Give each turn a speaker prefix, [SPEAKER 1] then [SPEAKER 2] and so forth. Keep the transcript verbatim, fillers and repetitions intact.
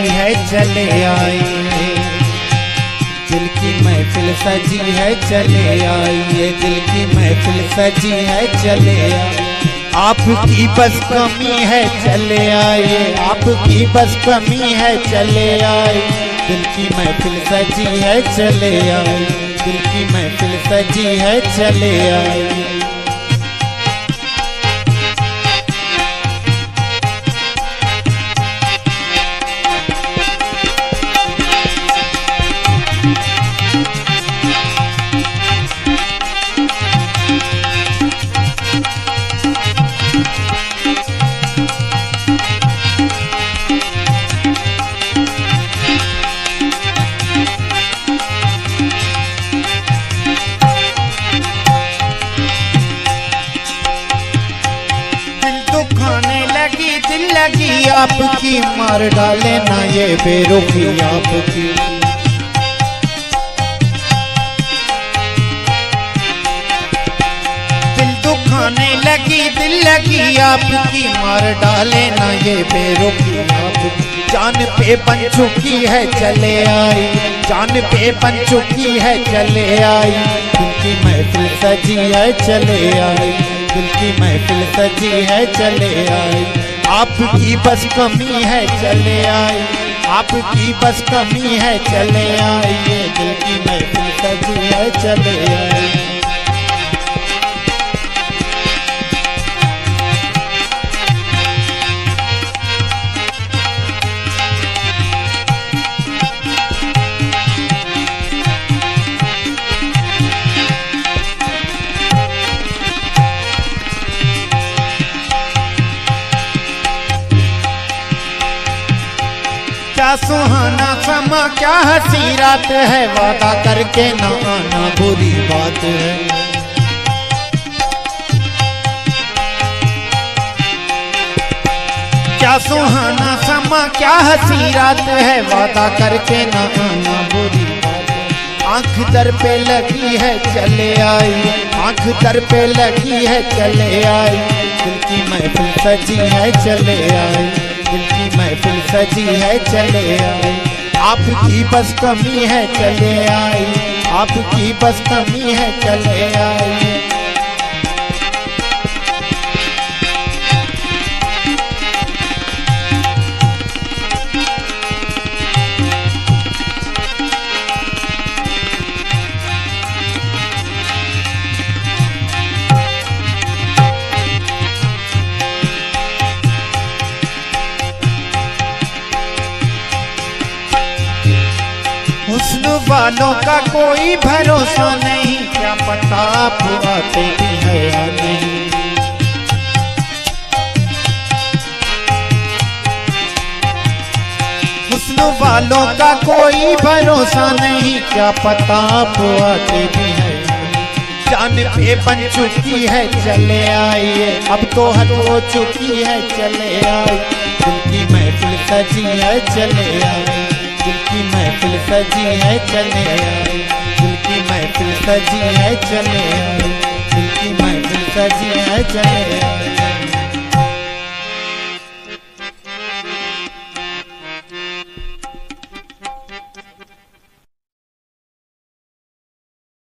[SPEAKER 1] सजी है चले आइए, दिल की महफिल सजी है चले आइए, दिल की महफिल सजी है चले आइए। आपकी बस कमी है चले आइए, आपकी बस कमी है चले आइए, दिल की महफिल सजी है चले आइए, दिल की महफिल सजी है चले आइए। दिल लगी आपकी मार डाले ना ये बेरुखी आपकी, दिल दुखाने लगी दिल लगी आपकी मार डाले ना ये बेरुखी आपकी। जान पे बन चुकी है चले आई, जान पे बन चुकी है चले आई, दिल की महफिल सजी है चले आई, दिल की महफिल सजी है चले आई। आपकी बस कमी है चले आई, आपकी बस कमी है चले आइए, दिल की महफिल सजी है चले आई। क्या सुहाना समा क्या हंसी रात है, वादा करके ना आना बुरी बात है। क्या सुहाना समा क्या हंसी रात है, वादा करके ना आना बुरी बात है। आंख दर पे लगी है चले आई, आंख दर पे लगी है चले आई, दिल की महफिल सजी है चले आई, दिल की महफिल सजी है चले आई। आपकी बस कमी है चले आई, आपकी बस कमी है चले आई। हुस्न वालों का कोई भरोसा नहीं, क्या पता आप आते भी है या नहीं। हुस्न वालों का कोई भरोसा नहीं, क्या पता आप आते भी है। जान पे बन चुकी है चले आइए, अब तो हद हो चुकी है चले आई, दिल की महफिल सजी है चले आई, दिल की महफिल सजी है चले आई, दिल की महफिल सजी है चले आई, दिल की महफिल सजी है चले आई।